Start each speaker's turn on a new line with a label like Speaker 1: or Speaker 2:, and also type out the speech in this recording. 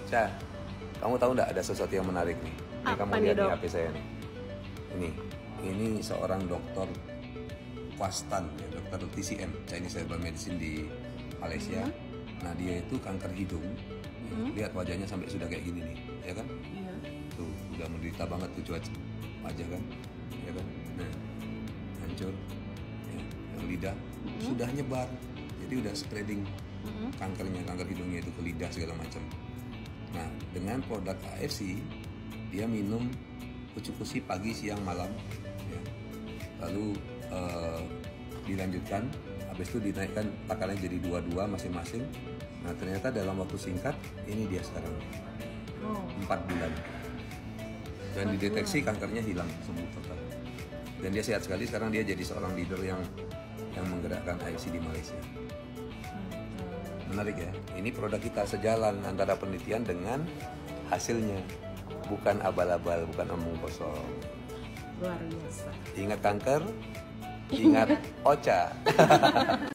Speaker 1: Cah, kamu tahu nggak ada sesuatu yang menarik nih? Ini
Speaker 2: Apa
Speaker 1: kamu
Speaker 2: nih,
Speaker 1: lihat di
Speaker 2: Dok?
Speaker 1: HP saya nih. Ini seorang dokter Kwastan, ya, dokter TCM, Chinese Herbal Medicine di Malaysia. Nah dia itu kanker hidung. Lihat wajahnya sampai sudah kayak gini nih, ya kan?
Speaker 2: Iya.
Speaker 1: Tuh udah menderita banget tuh wajah kan, ya kan? Nah hancur, ya, yang lidah sudah nyebar, jadi udah spreading kanker hidungnya itu ke lidah segala macam. Nah dengan produk AFC dia minum kucuk-kuci pagi, siang, malam, ya. Lalu dilanjutkan, habis itu dinaikkan takarannya jadi 22 masing-masing. Nah ternyata dalam waktu singkat ini dia sekarang 4 bulan dan dideteksi kankernya hilang sembuh total. Dan dia sehat sekali, sekarang dia jadi seorang leader yang menggerakkan AFC di Malaysia. Menarik ya, ini produk kita sejalan antara penelitian dengan hasilnya, bukan abal-abal, bukan omong kosong.
Speaker 2: Luar biasa.
Speaker 1: Ingat kanker, ingat Ocha.